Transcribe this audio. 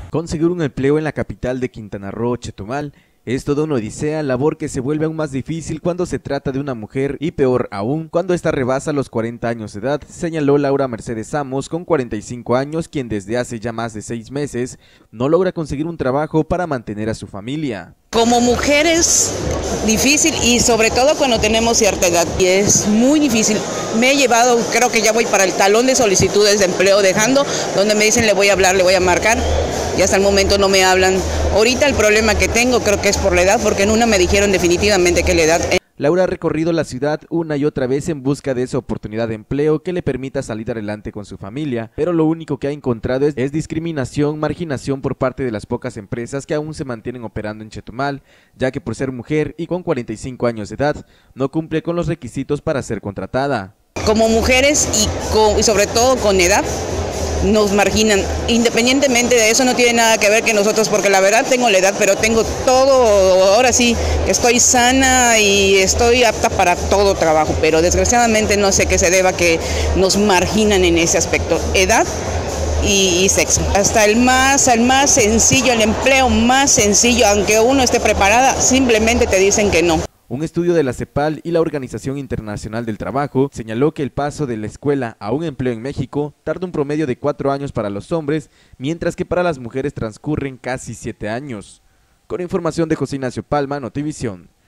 Conseguir un empleo en la capital de Quintana Roo, Chetumal, es toda una odisea, labor que se vuelve aún más difícil cuando se trata de una mujer y peor aún cuando ésta rebasa los 40 años de edad, señaló Laura Mercedes Amos, con 45 años, quien desde hace ya más de 6 meses no logra conseguir un trabajo para mantener a su familia. Como mujer es difícil y sobre todo cuando tenemos cierta edad, y es muy difícil. Me he llevado, creo que ya voy para el talón de solicitudes de empleo dejando, donde me dicen le voy a hablar, le voy a marcar, y hasta el momento no me hablan. Ahorita el problema que tengo creo que es por la edad, porque en una me dijeron definitivamente que la edad... Laura ha recorrido la ciudad una y otra vez en busca de esa oportunidad de empleo que le permita salir adelante con su familia, pero lo único que ha encontrado es discriminación, marginación por parte de las pocas empresas que aún se mantienen operando en Chetumal, ya que por ser mujer y con 45 años de edad, no cumple con los requisitos para ser contratada. Como mujeres y sobre todo con edad, nos marginan. Independientemente de eso, no tiene nada que ver que nosotros, porque la verdad tengo la edad, pero tengo todo, ahora sí, estoy sana y estoy apta para todo trabajo, pero desgraciadamente no sé qué se deba que nos marginan en ese aspecto, edad y sexo. Hasta el más sencillo, el empleo más sencillo, aunque uno esté preparada, simplemente te dicen que no. Un estudio de la CEPAL y la Organización Internacional del Trabajo señaló que el paso de la escuela a un empleo en México tarda un promedio de 4 años para los hombres, mientras que para las mujeres transcurren casi 7 años. Con información de José Ignacio Palma, Notivisión.